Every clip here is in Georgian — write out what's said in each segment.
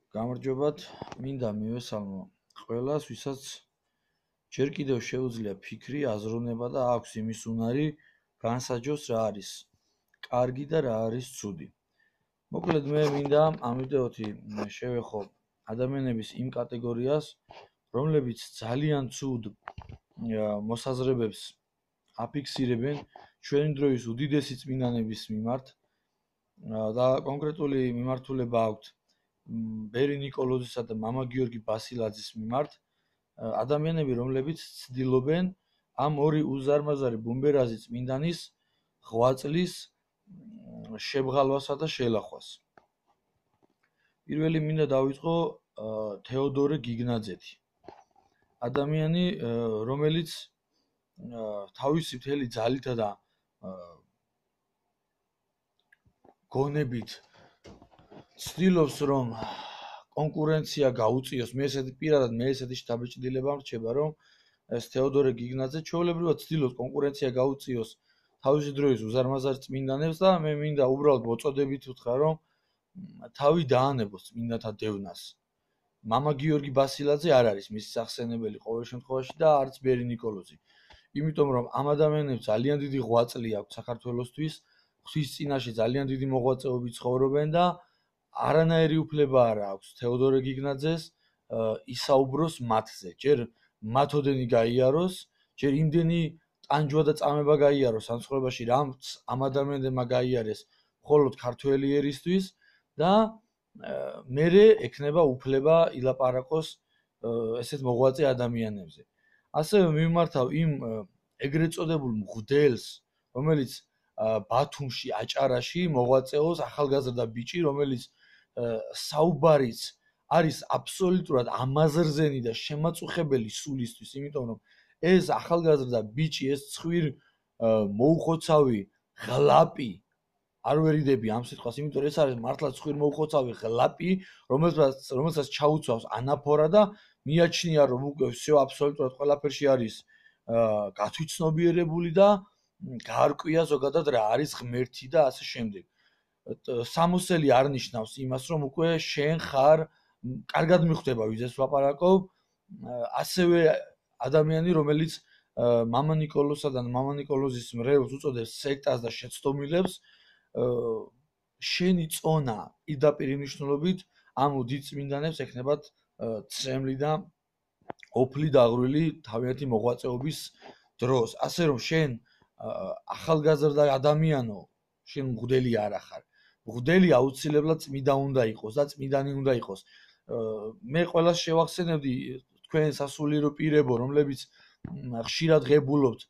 გამარჯობათ, მინდა მივესალმო ყველას, ვისაც ჯერ კიდევ შეუძლია ფიქრი, აზროვნება და აქვს იმის უნარი, განსაჯოს რა არის კარგი და რა არის ცუდი. მოკლედ მე მინდა ამ ვიდეოთი შევეხო ადამიანების იმ კატეგორიას, რომლებიც ძალიან ცუდ მოსაზრებებს აფიქსირებენ ჩვენი დროის უდიდესი წმინდანების მიმართ და კონკრეტული მიმართულება აქვთ ბერი ნიკოლოზისა და მამა გიორგი ბასილაძის მიმართ ადამიანები, რომლებიც ცდილობენ ამ ორი უზარმაზარი ბუმბერაზი წმინდანის ღვაწლის შებრალვასა და შელახვას. პირველი მინდა დავიწყო თეოდორე გიგნაძეთი. ადამიანი, რომელიც თავისი მთელი ძალითა და გონებით ცდილობს, რომ კონკურენცია გაუწიოს, მე ესეთი შთაბეჭდილება მრჩება, რომ ეს თეოდორე გიგნაძე ჩვეულებრივად ცდილობს კონკურენცია გაუწიოს თავისი დროის უზარმაზარ წმინდანებს და მე მინდა უბრალოდ მოწოდებით ვთქვა, რომ თავი დაანებოს წმინდანთა დევნას. მამა გიორგი ბასილაძე არ არის მისი სახსენებელი ყოველ შემთხვევაში და არც ბერი ნიკოლოზი. იმიტომ რომ ამ ადამიანებს ძალიან დიდი ღვაწლი აქვს საქართველოსთვის, ღვთის წინაშე ძალიან დიდი მოღვაწეობით ცხოვრობენ და არანაირი უფლება არ აქვს თეოდორე გიგნაძეს ისაუბროს მათზე. ჯერ მათოდენი გაიაროს, ჯერ იმდენი ტანჯვა და წამება გაიაროს ამ ცხოვრებაში, რამც ამ ადამიანებმა გაიარეს მხოლოდ ქართველი ერისთვის და მერე ექნება უფლება ილაპარაკოს ესეთ მოღვაწე ადამიანებზე. ასევე მიმართავ იმ ეგრეთ წოდებულ მღვდელს, რომელიც ბათუმში, აჭარაში მოღვაწეობს, ახალგაზრდა ბიჭი, რომელიც საუბარიც არის აბსოლუტურად ამაზრზენი და შემაწუხებელი სულისთვის, იმიტომ რომ ეს ახალგაზრდა ბიჭი, ეს ცხვირ მოუხოცავი ღლაპი, არ ვერიდები ამ სიტყვას, იმიტომ რომ ეს არის მართლა ცხვირ მოუხოცავი ღლაპი, რომელსაც ჩაუცავს ანაფორა და მიაჩნია, რომ უკვე всё აბსოლუტურად ყველაფერში არის გათვითცნობიერებული და გაარკვია ზოგადად რა არის ღმერთი და ასე შემდეგ. სამოსელი არ ნიშნავს იმას, რომ უკვე შენ ხარ, კარგად მიხვდება ვიზეს ვაპარაკობ, ასევე ადამიანი, რომელიც მამა ნიკოლოზსა და მამა ნიკოლოზის მრევლს უწოდებს სექტას და შეცდომილებს, შენი წონა პირდაპირ მნიშვნელობით ამ დიდ წმინდანებს ექნებათ ცრემლი და ოფლი დაღვრილი თავიანთი მოღვაწეობის დროს. ასე რომ შენ ახალგაზრდა ადამიანო, შენ მღვდელი არ ახარ. მღვდელი აუცილებლად წმინდა უნდა იყოს და წმინდანი უნდა იყოს. მე ყველას შევახსენებდი თქვენ სასულიერო პირებო, რომლებიც ხშირად ღებულობთ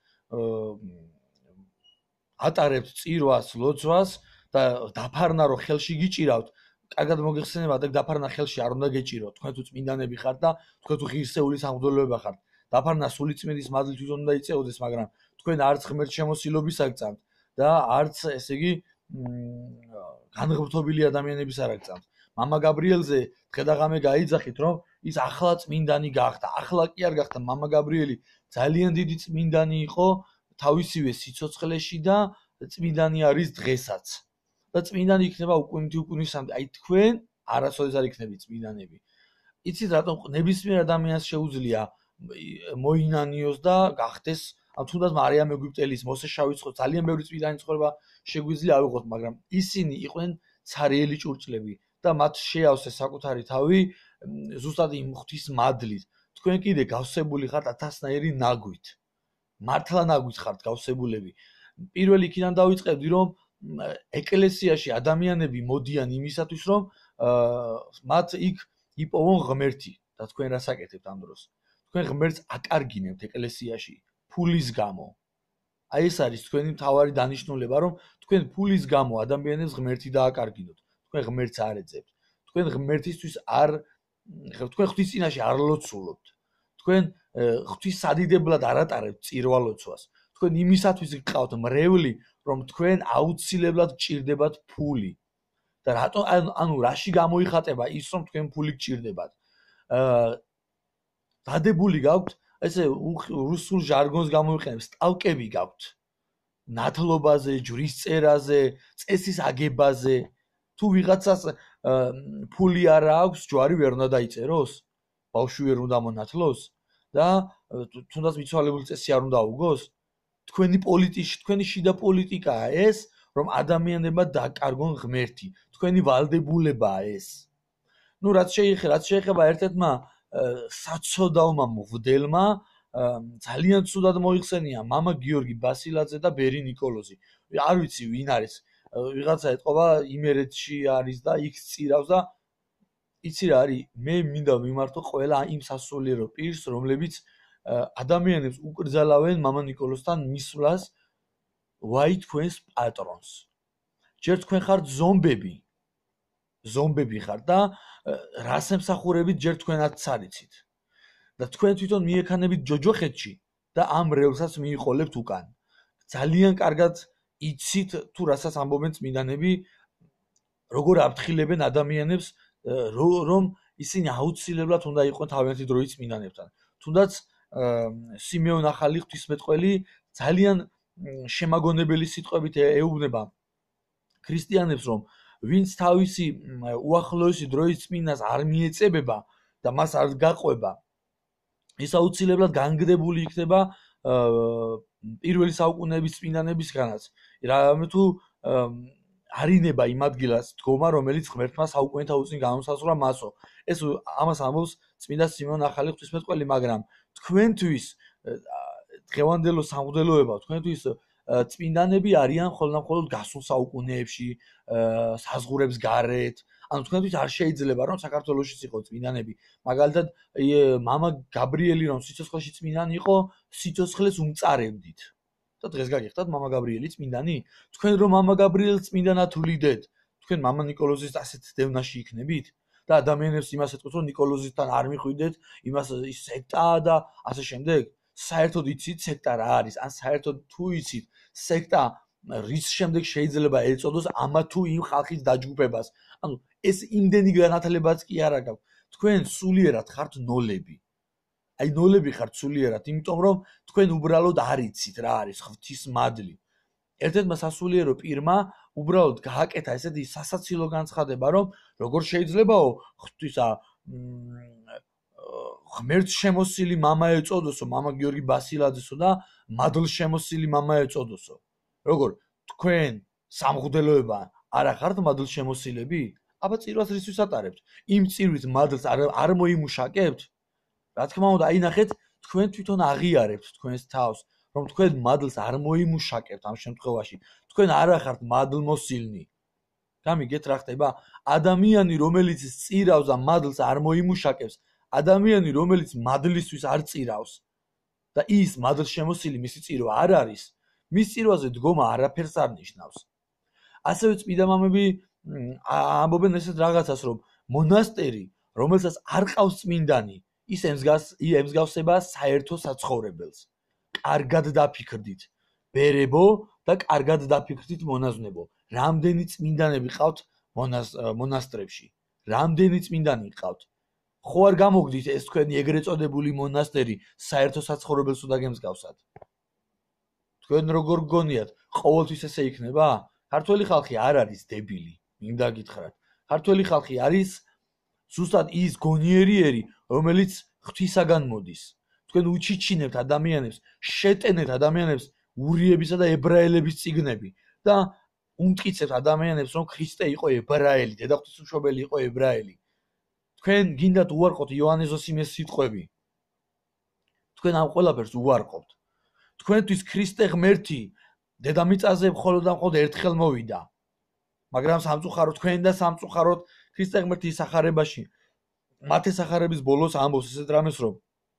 ატარებთ წირვას, ლოცვას და დაფარნა რომ ხელში გიჭირავთ, კარგად მოგეხსენება და დაფარნა ხელში არ უნდა გეჭიროთ. თქვენ თუ წმინდანები ხართ და თქვენ თუ ღირსეული სამღვდელოება ხართ, დაფარნა სულიწმინდის მადლით თვითონ უნდა იწეოდეს, მაგრამ თქვენ არც ღმერთ შემოსილობის აგწამთ და არც ესე იგი განღმრთობილი ადამიანების არ აგწამთ. მამა გაბრიელზე დღე-დაღამე გაიძახით, რომ ის ახლა წმინდანი გახდა. ახლა კი არ გახდა, მამა გაბრიელი ძალიან დიდი წმინდანი იყო თავისივე სიცოცხლეში და წმინდანი არის დღესაც. და წმინდანი იქნება უკუნისამდე. აი თქვენ არასოდეს არ იქნებით წმინდანები. იცით რატომ ნებისმიერ ადამიანს შეუძლია მოინანიოს და გახდეს თუნდაც მარიამ ეგვიპტელის, მოსე შავიცხოს, ძალიან ბევრი წმინდანი ცხოვრება შეგვიძლია ავიღოთ, მაგრამ ისინი იყვნენ ცარიელი ჭურჭლები და მათ შეავსეს საკუთარი თავი ზუსტად იმ ღვთის მადლით. თქვენ კიდე გავსებული ხართ ათასნაირი ნაგვით. მართლა ნაგვით ხართ გავსებულები. პირველი იქიდან დავიწყებდი, რომ ეკლესიაში ადამიანები მოდიან იმისათვის, რომ მათ იქ იპოვონ ღმერთი და თქვენ რას აკეთებთ ამ დროს? თქვენ ღმერთს აკარგინებთ ეკლესიაში ფულის გამო. აი ეს არის თქვენი მთავარი დანიშნულება, რომ თქვენ ფულის გამო ადამიანებს ღმერთი დააკარგინოთ. თქვენ ღმერთს არ ეძებთ. თქვენ ღმერთისთვის თქვენ ღვთის წინაშე არ ლოცულობთ. თქვენ ღვთის სადიდებლად არ ატარებთ წირვალოცვას. თქვენ იმისათვის გყავთ მრევლი, რომ თქვენ აუცილებლად გჭირდებათ ფული. და რატო ანუ რაში გამოიხატება ის, რომ თქვენ ფული გჭირდებათ? დადებული გაქვთ, ესე რუსულ ჟარგონს გამოიყენებს, სტალკები გაქვთ. ნათლობაზე, ჯვრის წერაზე, წესის აგებაზე თუ ვიღაცას ფული არა აქვს, ჯვარი ვერ უნდა დაიწეროს, ბავშვი ვერ უნდა მონათლოს და თუნდაც მიცვალებული წესი არ უნდა აუგოს. თქვენი შიდა პოლიტიკაა ეს, რომ ადამიანებმა დაკარგონ ღმერთი. თქვენი ვალდებულებაა ეს. ნუ რაც შეეხება ერთ-ერთმა საცოდავმა მღვდელმა ძალიან ცუდად მოიხსენია მამა გიორგი ბასილაძე და ბერი ნიკოლოზი. არ ვიცი ვინ არის. ვიღაცა ეთყობა იმერეთში არის და იქ წირავს და იცი რა არის, მე მინდა მიმართო ყველა იმ სასულიერო პირს, რომლებიც ადამიანებს უკრძალავენ მამა ნიკოლოზთან მისვლას ვაი თქვენს პატრონს. ჯერ თქვენ ხართ ზომბები ხართ და რას ემსახურებით ჯერ თქვენაც ცარიცით. და თქვენ თვითონ მიექანებით ჯოჯოხეთში და ამ რელსაც მიიყოლებთ უკან. ძალიან კარგად იცით თუ რასაც ამბობენ წმინდანები, როგორ აფრთხილებენ ადამიანებს, რომ ისინი აუცილებლად უნდა იყვნენ თავიანთი დროის წმინდანებთან. თუნდაც სიმეონ ახალი ღვთისმეტყველი ძალიან შემაგონებელი სიტყვებით ეუბნება ქრისტიანებს, რომ ვინც თავისი უახლოესი დროის წმინდანს არ მიეწებება და მას არ გაყვება, ის აუცილებლად განგდებული იქნება პირველი საუკუნეების წმინდანებისგანაც. რამე თუ არინება იმ ადგილას დგომა, რომელიც ღმერთმა საუკუნეთა უწინ განუსაზღვრა მასო. ეს ამას ამბობს წმინდა სიმეონ ახალი ღვთისმეტყველი, მაგრამ თქვენთვის დღევანდელო სამღვდელოება, თქვენთვის წმინდანები არიან მხოლოდ გასულ საუკუნეებში, საზღურებს გარეთ. ანუ თქვენთვის არ შეიძლება რომ საქართველოშიც იყო წმინდანები. მაგალითად, მამა გაბრიელი რომ სიცოცხლეში წმინდანი იყო, სიცოცხლეს უმწარებდით. და დღეს გაგიხდათ მამა გაბრიელი წმინდანი? თქვენ რომ მამა გაბრიელს წმინდანად ვლიდეთ, თქვენ მამა ნიკოლოზის ასეთ დევნაში იქნებით? და ადამიანებს იმას ეთქვით, რომ ნიკოლოზისთან არ მიხვიდეთ, იმას ის სექტაა და ასე შემდეგ. საერთოდ იცით სექტა რა არის? ან საერთოდ თუ იცით სექტა რის შემდეგ შეიძლება ეწოდოს ამა თუ იმ ხალხის დაჯგუფებას? ანუ ეს იმდენი განათლებაც კი არა გაქვთ. თქვენ სულიერად ხართ ნოლები. აი ნოლები ხართ სულიერად, იმიტომ რომ თქვენ უბრალოდ არ იცით რა არის ღვთის მადლი. ერთ-ერთმა სასულიერო პირმა უბრალოდ გააკეთა ესეთი სასაცილო განცხადება, რომ როგორ შეიძლებაო ღვთისა ღმერთს შემოსილი მამა ეწოდოსო, მამა გიორგი ბასილაძესო და მადლშემოსილი მამა ეწოდოსო. როგორ თქვენ სამღვდელოება არ ახართ მადლშემოსილები? აბა წირვას რისთვის ატარებთ? იმ წირვის მადლს არ მოიმუშაკებთ? რა თქმა უნდა, აი ნახეთ, თქვენ თვითონ აღიარებთ თქვენს თავს, რომ თქვენ მადლს არ მოიმუშაკებთ ამ შემთხვევაში. თქვენ არ ახართ მადლმოსილნი. გამიგეთ რა ხდება? ადამიანი, რომელიც წირავს და მადლს არ მოიმუშაკებს, ადამიანი, რომელიც მადლისთვის არ წირავს და ის მადლშემოსილი მისი წირვა არ არის, მის წირვაზე დგომა არაფერს არ ნიშნავს. ასევე წმინდა მამები ამბობენ ესეთ რაღაცას, რომ მონასტერი, რომელსაც არ ყავს წმინდანი, ის ემსგავსება საერთო საცხოვრებელს. კარგად დაფიქრდით, ბერებო და კარგად დაფიქრდით მონაზვნებო. რამდენი წმინდანები ყავთ მონასტრებში? რამდენი წმინდანი ყავთ? ხო არ გამოგდით ეს თქვენი ეგრეთ წოდებული მონასტერი საერთო საცხოვრებელს უნდა გემსგავსათ? თქვენ როგორ გგონიათ, ყოველთვის ესე იქნება? ქართველი ხალხი არ არის დებილი, მინდა გითხრათ. ქართველი ხალხი არის ზუსტად ის გონიერიერი, რომელიც ღვთისაგან მოდის. თქვენ უჩიჩინებთ ადამიანებს, შეტენებთ ადამიანებს ურიებისა და ებრაელების წიგნები და უმტკიცებთ ადამიანებს, რომ ქრისტე იყო ებრაელი, დედა ღვთისმშობელი იყო ებრაელი. თქვენ გინდათ უარყოთ იოანე ზოსიმეს სიტყვები. თქვენ ამ ყველაფერს უარყობთ. თქვენთვის ქრისტე ღმერთი დედამიწაზე მხოლოდ და მხოლოდ ერთხელ მოვიდა. მაგრამ სამწუხაროდ თქვენ და სამწუხაროდ ქრისტე ღმერთი სახარებაში მათე სახარების ბოლოს ამბობს ესეთ რამეს, რომ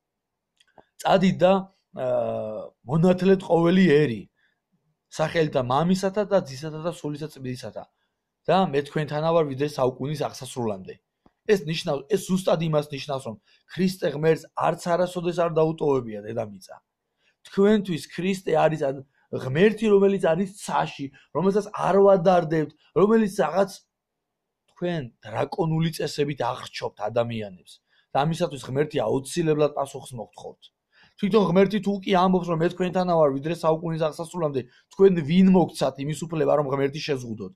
წადით და მონათლეთ ყოველი ერი სახელთა მამისათა და ძისათა და სულისა წმინდისათა და მე თქვენთანა ვარ ვიდრე საუკუნის აღსასრულამდე. ეს ნიშნავს, ეს ზუსტად იმას ნიშნავს, რომ ქრისტე ღმერთს არც არასოდეს არ დაუტოვებია დედამიწა. თქვენთვის ქრისტე არის ღმერთი, რომელიც არის ცაში, რომელსაც არ ვადარდებთ, რომელიც რაღაც თქვენ დრაკონული წესებით აღრჩობთ ადამიანებს. და ამისათვის ღმერთი აუცილებლად პასუხს მოგთხოვთ. თვითონ ღმერთი თუ კი ამბობს, რომ მე თქვენთანა ვარ ვიდრე საუკუნის აღსასრულამდე, თქვენ ვინ მოგცათ იმის უფლება, რომ ღმერთი შეზღუდოთ?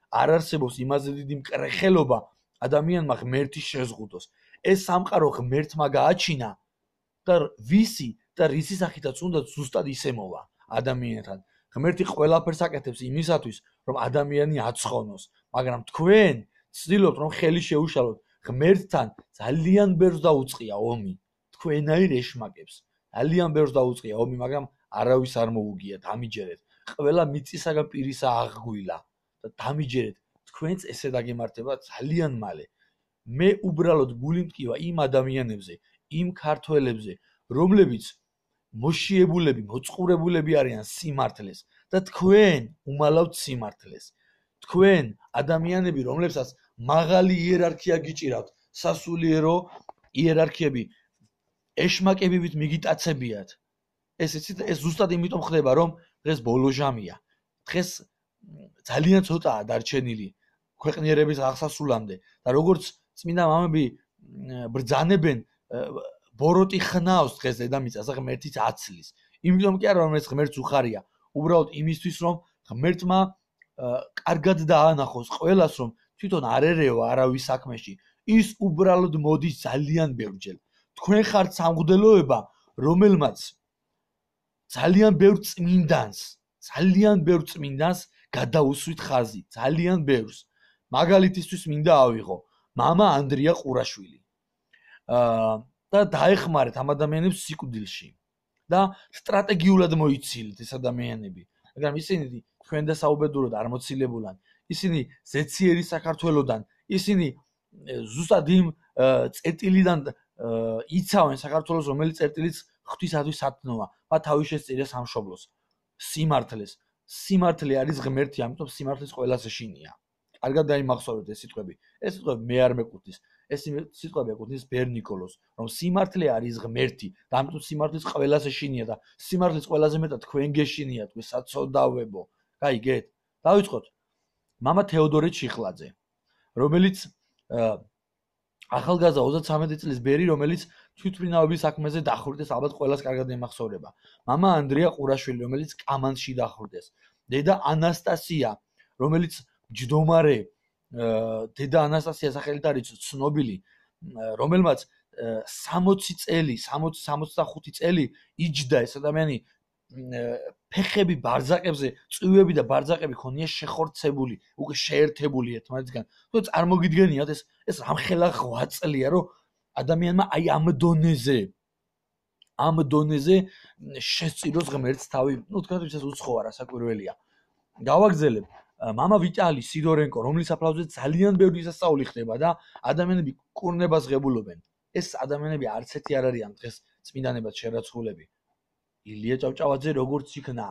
არ არსებობს იმაზე დიდი მკრეხელობა ადამიანმა ღმერთი შეზღუდოს. ეს სამყარო ღმერთმა გააჩინა და ვისი და რისი სახითაც უნდა ზუსტად ისე მოვა ადამიანთან. ღმერთი ყველაფერს აკეთებს იმისათვის, რომ ადამიანი აცხონოს, მაგრამ თქვენ ცდილობთ, რომ ხელი შეუშალოთ ღმერთთან ძალიან ბევრს დაუწყია ომი. თქვენაირ ეშმაკებს ძალიან ბევრს დაუწყია ომი, მაგრამ არავის არ მოუგიათ, ამიჯერეთ. ყველა მიწისაგან პირისა აღგვილა და დამიჯერეთ, თქვენც ესე დაგემართება ძალიან მალე. მე უბრალოდ გული მტკივა იმ ადამიანებზე, იმ ქართველებზე, რომლებიც მოშიებულები, მოწყურებულები არიან სიმართლეს და თქვენ უმალავთ სიმართლეს. თქვენ ადამიანები, რომლებსაც მაღალი იერარქია გიჭირავთ, სასულიერო იერარქიები ეშმაკებივით მიგიტაცებიათ. ეს ზუსტად იმიტომ ხდება, რომ დღეს ბოლო ჟამია. დღეს ძალიან ცოტაა დარჩენილი ქვეყნიერების აღსასრულამდე და როგორც წმინდა მამები ბრძანებენ, ბოროტი ხნავს დღეს დედამიწას, ღმერთიც აცლის. იმიტომ კი არა, რომ ეს ღმერთს უხარია, უბრალოდ იმისთვის, რომ ღმერთმა კარგად დაანახოს ყველას, რომ თვითონ არ ერევა არავის საქმეში, ის უბრალოდ მოდის ძალიან ბევრჯერ. თქვენ ხართ სამღვდელოება, რომელმაც ძალიან ბევრ წმინდანს გადაუსვით ხაზი, ძალიან ბევრს. მაგალითისთვის მინდა ავიღო მამა ანდრია ყურაშვილი. და დაეხმარეთ ამ ადამიანებს სიკვდილში და სტრატეგიულად მოიცილეთ ეს ადამიანები, მაგრამ ისინი თქვენ და საუბედუროდ არ მოცილებულან. ისინი ზეციერი საქართველოსდან, ისინი ზუსტად იმ წერტილიდან იცავენ საქართველოს, რომელიც წერტილიც ღვთისათვის სათნოა, მათ თავის შესწირეს სამშობლოს, სიმართლეს. სიმართლე არის ღმერთი, ამიტომ სიმართლის ყველას ეშინია. კარგად დაიმახსოვრეთ ეს სიტყვები. ეს სიტყვები მე არ მეკუთვნის. ეს სიტყვები ეკუთვნის ბერ ნიკოლოს, რომ სიმართლე არის ღმერთი და ამიტომ სიმართლის ყველას ეშინია და სიმართლის ყველაზე მეტად თქვენ გეშინიათ, საცოდავებო. გაიგეთ? დავიწყოთ. მამა თეოდორე ჩიხლაძე, რომელიც ახალგაზრდა 33 წლის ბერი, რომელიც თვითმფრინავების საქმეზე დახვრიტეს, ალბათ ყველას კარგად ემახსოვრება. მამა ანდრია ყურაშვილი, რომელიც კამანში დახვრიტეს. დედა ანასტასია, რომელიც ჯდომარე დედა ანასტასია სახელით არის ცნობილი, რომელმაც 65 წელი იჯდა ეს ადამიანი ფეხები ბარძაკებზე, წვივები და ბარძაკები ქონია შეხორცებული, უკვე შეერთებული ერთმანეთისგან. თუ წარმოგიდგენიათ ეს რამხელა 8 წელია, რომ ადამიანმა აი ამ დონეზე შესწიროს ღმერთს თავი. თქვენთვის ეს უცხო არა, საკვირველია. გავაგზელებ. მამა ვიტალი სიდორენკო, რომლის საფლავზე ძალიან ბევრი სასწაული ხდება და ადამიანები კურნებას ღებულობენ. ეს ადამიანები არც ერთი არ არიან დღეს წმინდანებად შერაცხულები. ილია ჭავჭავაძე როგორც იქნა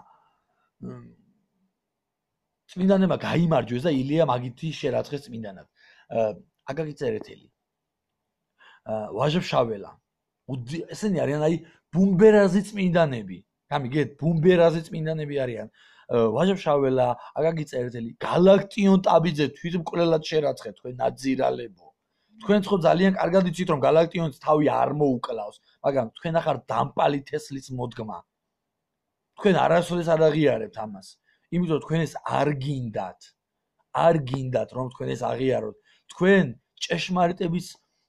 წმინდანებმა გაიმარჯვეს და ილია მაგითი შერაცხეს წმინდანად. აკაკი წერეთელი, ვაჟებ შაველა, ესენი არიან აი ბუმბერაზი წმინდანები. გამიგეთ, ბუმბერაზი წმინდანები არიან. ვაჟებ შაველა, აკაკი წერეთელი, გალაქტიონ ტაბიძე თვითმკვლელად შერაცხეთ, თქვენ ნაძირალებო. თქვენ ხო ძალიან კარგად იცით, რომ გალაქტიონს თავი არ მოუკლავს, მაგრამ თქვენ ახარ დამპალი თესლის მოდგმა. თქვენ არასოდეს არ აღიარებთ ამას. იმიტომ თქვენ ეს არ გინდათ, რომ თქვენ ეს აღიაროთ. თქვენ ჭეშმარიტების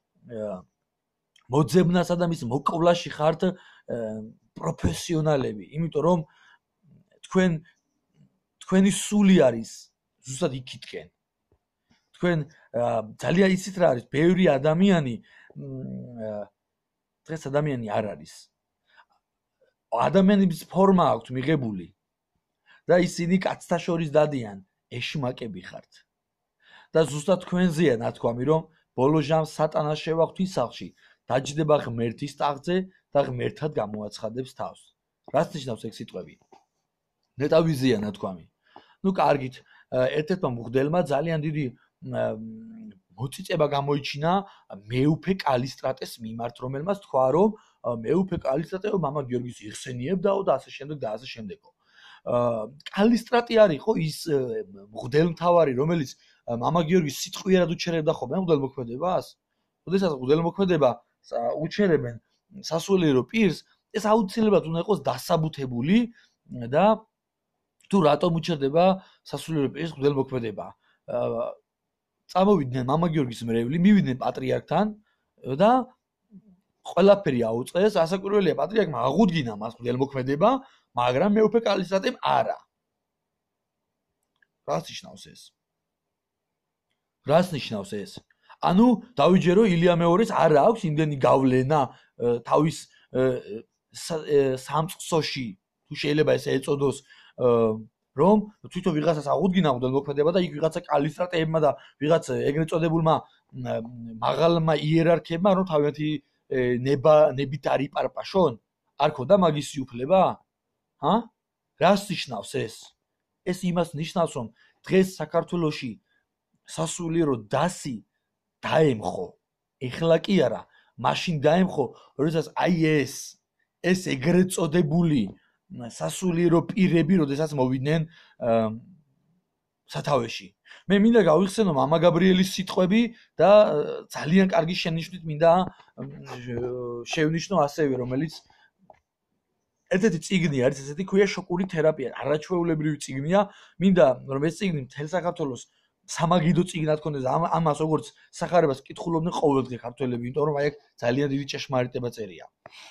მოძებნასა და მის მოკვლაში ხართ პროფესიონალები, იმიტომ რომ თქვენი სული არის ზუსტად იქითკენ. თქვენ ძალიან იცით რა არის, ბევრი ადამიანი დღეს ადამიანი არ არის. ადამიანების ფორმა აქვთ მიღებული და ისინი კაცთა შორის დადიან, ეშმაკები ხართ. და ზუსტად თქვენზეა ნათქვამი, რომ ბოლო ჟამს სატანას შევახვთ ის სახლში, დაჯდება ღმერთის ტახტზე და ღმერთად გამოაცხადებს თავს. რას ნიშნავს ეგ სიტყვები? ნეტავიზია ნათქვამი. ნუ კარგით, ერთ-ერთმა მღვდელმა ძალიან დიდი მოწიწება გამოიჩინა მეუფე კალისტრატეს მიმართ, რომელმაც თქვა, რომ მეუფე კალისტრატეო მამა გიორგის იხსენიებდაო და ასე შემდეგ და ასე შემდეგო. კალისტრატი არისო ის მღვდელმთავარი, რომელიც მამა გიორგის სიტყვიერად უჩერებდა ხოლმე მღვდელმოქმედებას? როდესაც მღვდელმოქმედება უჩერებენ სასულიერო პირს, ეს აუცილებლად უნდა იყოს დასაბუთებული და თუ რატომ უჩერდება სასულიერო პირის მღვდელმოქმედება? წამოვიდნენ მამა გიორგის მრევლი, მივიდნენ პატრიარქთან და ყველაფერი აუწყეს, ასაკვირველია პატრიარქმა აღუდგინა მას ღვთისმოქმედება, მაგრამ მეუფე კალისტრატემ არა. რას ნიშნავს ეს? რას ნიშნავს ეს? ანუ დავიჯერო ილია მეორეს არ აქვს იმდენი გავლენა თავის სამწყსოში, თუ შეიძლება ესე ეწოდოს, რომ თვითონ ვიღაცას აღუდგინა ღვთისმოქმედება და იქ ვიღაცა კალისტრატებმა და ვიღაც ეგრეთ წოდებულმა მაღალმა იერარქებმა რომ თავიანთი ნებით არ იპარპაშონ? არ ქონდა მაგის უფლება? ჰა? რას ნიშნავს ეს? ეს იმას ნიშნავს, რომ დღეს საქართველოში სასულიერო დასი დაემხო. ეხლა კი არა, მაშინ დაემხო, როდესაც აი ეს ეგრეთ წოდებული სასულიერო პირები, როდესაც მოვიდნენ სათავეში. მე მინდა გავიხსენო მამა გაბრიელის სიტყვები და ძალიან კარგი შენიშვნით მინდა შევნიშნო ასევე, რომელიც ერთ-ერთი წიგნი არის, ესეთი ქვია შოკური თერაპია, არაჩვეულებრივი წიგნია. მინდა რომ ეს წიგნი მთელ საქართველოს სამაგიდო წიგნად ქონდეს და ამას როგორც სახარებას კითხულობდნენ ყოველდღე ქართველები, იმიტომ რომ აი აქ ძალიან დიდი ჭეშმარიტება წერია.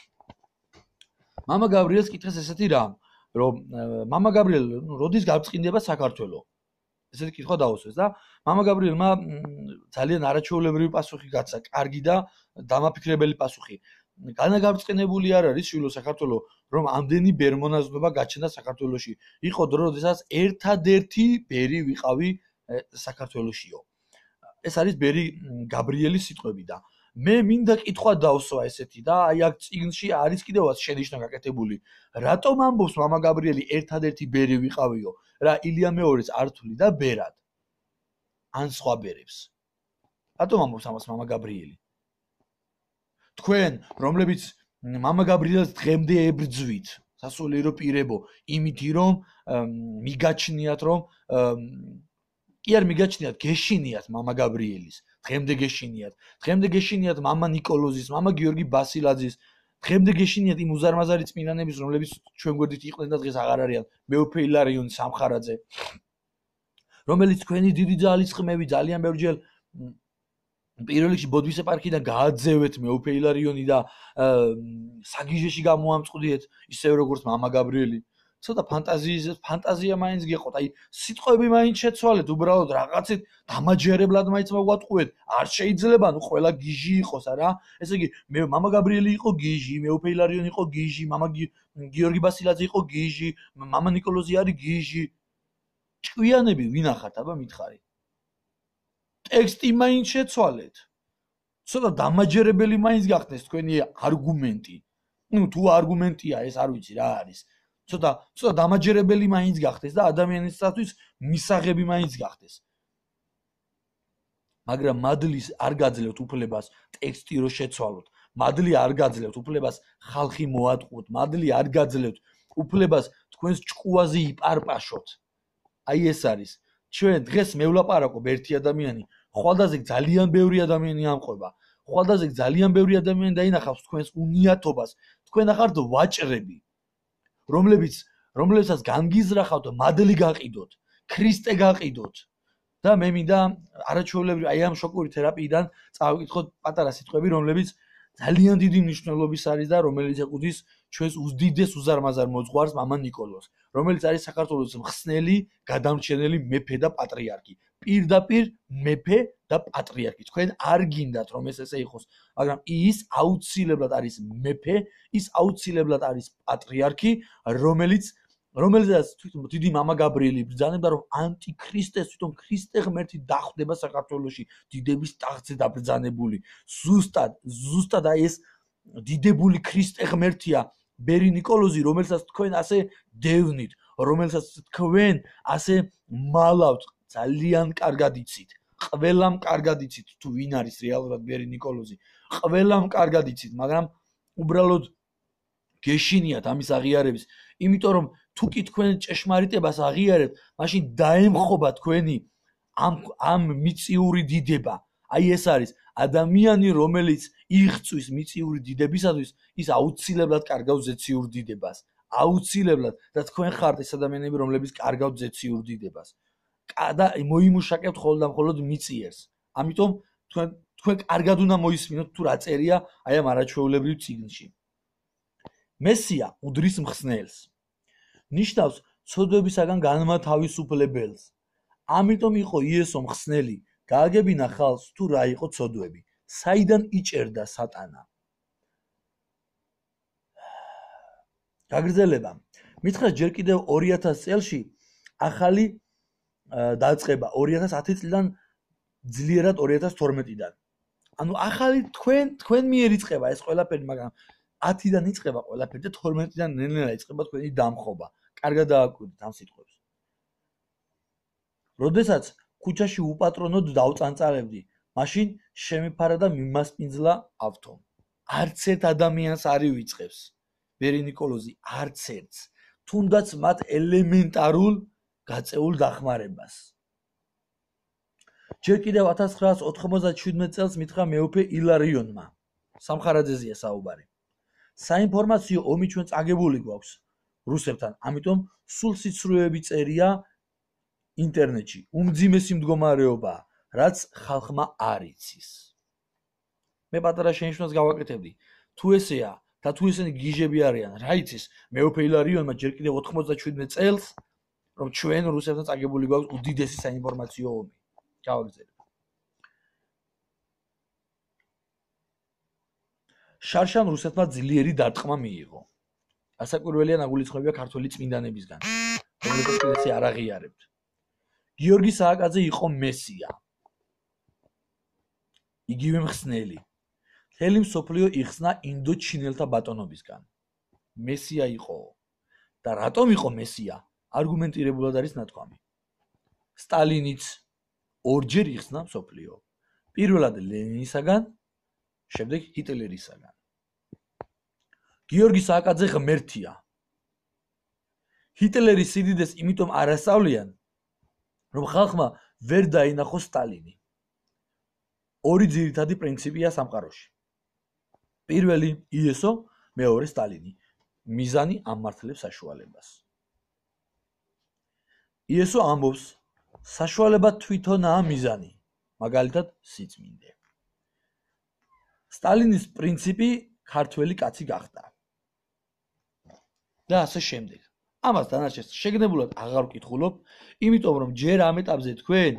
მამა გაბრიელს კითხეს ესეთი რამ, რომ მამა გაბრიელ როდის გაბრწყინდება საქართველო? ესეთი კითხვა დაუსვეს და მამა გაბრიელმა ძალიან არაჩვეულებრივი პასუხი გაცა, კარგი და დამაფიქრებელი პასუხი. განაგარწყინებული არ არის შვილო საქართველო, რომ ამდენი ბერმონაზნობა გაჩნდა საქართველოში. იყო დრო, როდესაც ერთადერთი ბერი ვიყავი საქართველოშიო. ეს არის ბერი გაბრიელის სიტყვები და მე მინდა კითხვა დავსვა ესეთი და აი აქ წიგნში არის კიდევაც შენიშვნა გაკეთებული. რატომ ამბობს მამა გაბრიელი ერთადერთი ბერი ვიყავიო? რა ილია მეორეც არ თვლი და ბერად? ან სხვა ბერებს? რატომ ამბობს ამას მამა გაბრიელი? თქვენ, რომლებიც მამა გაბრიელს დღემდე ებრძვით, სასულიერო პირებო, იმითი რომ მიგაჩნიათ რომ კი არ მიგაჩნიათ, გეშინიათ მამა გაბრიელის, დღემდე გეშინიათ მამა ნიკოლოზის, მამა გიორგი ბასილაძის, დღემდე გეშინიათ იმ უზარმაზარი წმინდანების, რომლებიც ჩვენ გვერდით იყვნენ და დღეს აღარ არიან, მეუფე ილარიონი სამხარაძე, რომელიც თქვენი დიდი ძალის ხმები ძალიან ბევრჯერ პირველ რიგში ბოდბის ეპარქიიდან გააძევეთ მეუფე ილარიონი და საგიჟეში გამოამწყდიეთ, ისევე როგორც მამა გაბრიელი. ცოტა ფანტაზია მაინც გეყოთ, აი სიტყვები მაინც შეცვალეთ, უბრალოდ რაღაცით დამაჯერებლად მაინც მოვატყუეთ. არ შეიძლება, ნუ ყველა გიჟი იყოს, არა? ესე იგი, მამა გაბრიელი იყო გიჟი, მეუფე ილარიონი იყო გიჟი, მამა გიორგი ბასილაძე იყო გიჟი, მამა ნიკოლოზი არის გიჟი. ჭკვიანები ვინ ახართ, აბა მითხარი? ტექსტი მაინც შეცვალეთ. ცოტა დამაჯერებელი მაინც გახდეს თქვენი არგუმენტი. ნუ თუ არგუმენტია ეს არ ვიცი რა არის. ცოტა დამაჯერებელი მაინც გახდეს და ადამიანისათვის მისაღები მაინც გახდეს. მაგრამ მადლის არ გაძლევთ უფლებას ტექსტი რო შეცვალოთ. მადლი არ გაძლევთ უფლებას ხალხი მოატყუოთ. მადლი არ გაძლევთ უფლებას თქვენს ჭკუაზე იპარპაშოთ. აი ეს არის. ჩვენ დღეს მევლაპარაკობ ერთი ადამიანი, ხვალდაზე ძალიან ბევრი ადამიანი ამყვება. ხვალდაზე ძალიან ბევრი ადამიანი დაინახავს თქვენს უნიათობას. თქვენ ახართ ვაჭრები, რომლებსაც განგიზრახავთ მადლი გაყიდოთ, ქრისტე გაყიდოთ. და მე მინდა არაჩვეულებრივი აი ამ შოკური თერაპიიდან წავიკითხოთ პატარა სიტყვები, რომლებიც ძალიან დიდი მნიშვნელობის არის და რომელიც ეკუთვნის ჩვენს უდიდეს უზარმაზარ მოძღვარს მამა ნიკოლოზს, რომელიც არის საქართველოს მხსნელი, გადამრჩენელი მეფე და პატრიარქი. პირდაპირ მეფე და პატრიარქი. თქვენ არ გინდათ რომ ეს ესე იყოს, მაგრამ ის აუცილებლად არის მეფე, ის აუცილებლად არის პატრიარქი, რომელზეც თვითონ დიდი მამა გაბრიელი ბრძანებდა რომ ანტიქრისტეს თვითონ ქრისტე ღმერთი დახვდება საქართველოში დიდების ტახტზე დაბრძანებული. ზუსტად აი ეს დიდებული ქრისტე ღმერთია ბერი ნიკოლოზი, რომელსაც თქვენ ასე დევნით, რომელსაც თქვენ ასე მალავთ, ძალიან კარგად იცით. ყველამ კარგად იცით თუ ვინ არის რეალურად ბერი ნიკოლოზი. ყველამ კარგად იცით, მაგრამ უბრალოდ გეშინიათ ამის აღიარების, იმიტომ რომ თუ კი თქვენ ჭეშმარიტებას აღიარებთ, მაშინ დაემხობა თქვენი ამ მიწიური დიდება. აი ეს არის ადამიანი, რომელიც იღწვის მიწიური დიდებისათვის, ის აუცილებლად კარგავს ზეციურ დიდებას. აუცილებლად და თქვენ ხართ ეს ადამიანები, რომლებიც კარგავთ ზეციურ დიდებას. და მოიმუშაკებთ ხოლმე და მხოლოდ მიწიერს. ამიტომ თქვენ კარგად უნდა მოისმინოთ თუ რა წერია აი ამ არაჩვეულებრივ წიგნში. მესია უდრის მხსნელს. ნიშნავს ცოდვებისაგან განმათავისუფლებელს. ამიტომ იყო იესო მხსნელი, გააგებინა ხალხს თუ რა იყო ცოდვები, საიდან იჭერდა სატანა. გაგრძელება. მითხრას ჯერ კიდევ 2000 წელში ახალი დაწყება 2010 წლიდან ძლიერად 2012-დან. ანუ ახალი თქვენ მიერ იწყება ეს ყველაფერი, მაგრამ 10-დან იწყება ყველაფერი და 12-დან ნელ-ნელა იწყება თქვენი დამხობა. კარგად დააკვირდით ამ სიტყვებს. როდესაც ქუჩაში უპატრონოდ დავწანწალებდი, მაშინ შემიფარა და მიმასპინძლა ავტომ. არც ერთ ადამიანს არ ივიწყებს. ბერი ნიკოლოზი არც ერთს, თუნდაც მათ ელემენტარულ გაწეულ დახმარებას. ჯერ კიდევ 1997 წელს მითხრა მეუფე ილარიონმა, სამხარაძეზეა საუბარი. საინფორმაციო ომი ჩვენ წაგებული გვაქვს რუსებთან, ამიტომ სულ სიცრუეები წერია ინტერნეტში, უმძიმესი მდგომარეობა, რაც ხალხმა არ იცის. მე პატარა შენიშვნას გავაკეთებდი. თუ ესეა და თუ ესენი გიჟები არიან, რა იცის მეუფე ილარიონმა ჯერ კიდევ 97 წელს, რომ ჩვენ რუსებთან წაგებული გვაქვს უდიდესი საინფორმაციო ომი. გავაგრძელებ. შარშან რუსეთმა ძლიერი დარტყმა მიიღო. ასაკვირველია ნაგულისხმებია ქართველი წმინდანებისგან, რომლებსაც ესე არ აღიარებთ. გიორგი სააკაძე იყო მესია. იგივე მხსნელი. მთელი მსოფლიო იხსნა ინდოჩინელთა ბატონობისგან. მესია იყო. და რატომ იყო მესია? არგუმენტირებულად არის ნათქვამი. სტალინიც ორჯერ იხსნა მსოფლიო. პირველად ლენინისაგან, შემდეგ ჰიტლერისაგან. გიორგი სააკაძე ღმერთია. ჰიტლერის სიდიდეს იმიტომ არ ასწავლიან, რომ ხალხმა ვერ დაინახოს სტალინი. ორი ძირითადი პრინციპია სამყაროში. პირველი იესო, მეორე სტალინი. მიზანი ამართლებს საშუალებას. იესო ამბობს, საშუალება თვითონაა მიზანი, მაგალითად სიწმინდე. სტალინის პრინციპი ქართველი კაცი გახდა. და ასე შემდეგ. ამას დანარჩენს შეგნებულად აღარ ვკითხულობ, იმიტომ რომ ჯერ ამ ეტაპზე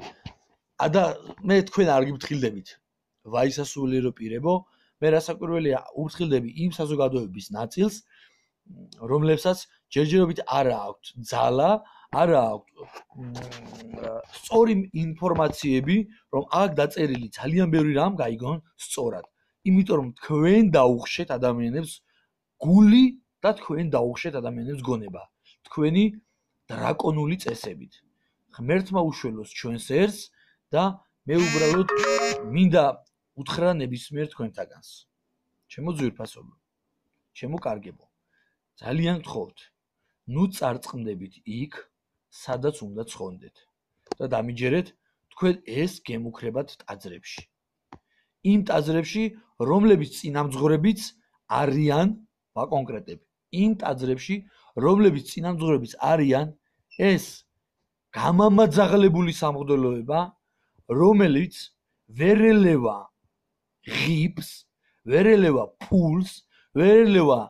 მე თქვენ არ გიფრთხილდებით. ვაისასულიერო პირებო, მე რასაკვირველია უფრთხილდები იმ საზოგადოების ნაწილს, რომლებსაც ჯერჯერობით არ აქვთ ძალა, არ აქვთ სწორი ინფორმაციები, რომ აქ დაწერილი ძალიან ბევრი რამ გაიგონ სწორად. იმიტომ რომ თქვენ დაუხშეთ ადამიანებს გული და თქვენ დაუხშეთ ადამიანებს გონება. თქვენი დრაკონული წესებით. ღმერთმა უშველოს ჩვენს ერს და მე უბრალოდ მინდა უთხრა ნებისმიერ თქვენთაგანს. ჩემო ძვირფასობო, ჩემო კარგებო, ძალიან გთხოვთ, ნუ წარწყმდებით იქ, სადაც უნდა ცხონდეთ და დამიჯერეთ თქვენ ეს გემუქრებათ ტაძრებში. იმ ტაძრებში, რომლებიც წინამძღვრებიც არიან, ვაკონკრეტებ, იმ ტაძრებში, რომლებიც წინამძღვრებიც არიან, ეს გამამაძაღლებული სამღვდელოება, რომელიც ვერ ელევა ღიბს, ვერ ელევა ფულს, ვერ ელევა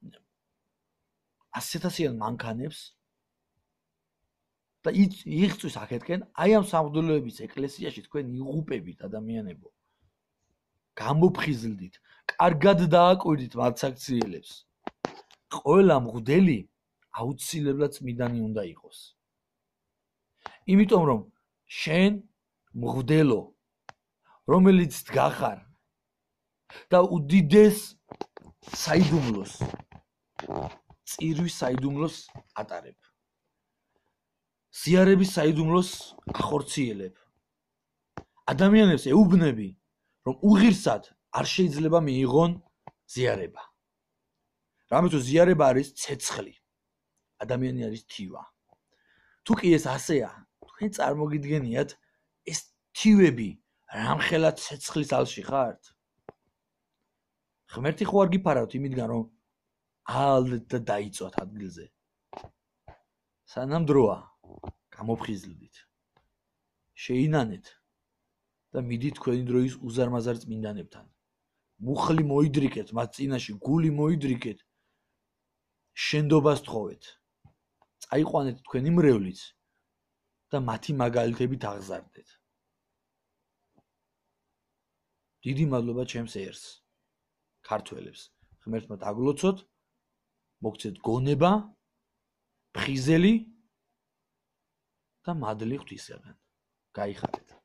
ასეთასიან მანქანებს და იღწვის აქეთკენ, აი ამ სამღვდელოების ეკლესიაში თქვენ იღუპებით ადამიანებო. გამოფხიზლდით, კარგად დააკვირდით მათსაქციელებს. ყველა მღვდელი აუცილებლად წმინდანი უნდა იყოს. იმიტომ რომ შენ მღვდელო, რომელიც დგახარ და უდიდეს საიდუმლოს, წირვის საიდუმლოს ატარებ. ზიარების საიდუმლოს ახორციელებ. ადამიანებს ეუბნები, რომ უღირსად არ შეიძლება მიიღონ ზიარება. რამეთო ზიარება არის ცეცხლი. ადამიანი არის თივა. თუ კი ეს ასეა, თქვენ წარმოგიდგენიათ ეს თივები რამხელა ცეცხლის ალში ხართ? ღმერთი ხო არ გიფარავთ იმიდან, რომ აალდეთ და დაიწვათ ადგილზე. სანამ დროა, გამოფხიზლდით. შეინანეთ და მიდით თქვენი დროის უზარმაზარ წმინდანებთან. მუხლი მოიდრიკეთ, მათ წინაშე გული მოიდრიკეთ, შენდობას თხოვეთ. წაიყვანეთ თქვენი მრევლიც და მათი მაგალითებით აღზარდეთ. დიდი მადლობა ჩემს ერს, ქართველებს. ღმერთმა დაგლოცოთ, მოგცეთ გონება, ფხიზელი და მადლი ღვთისაგან. გაიხარეთ.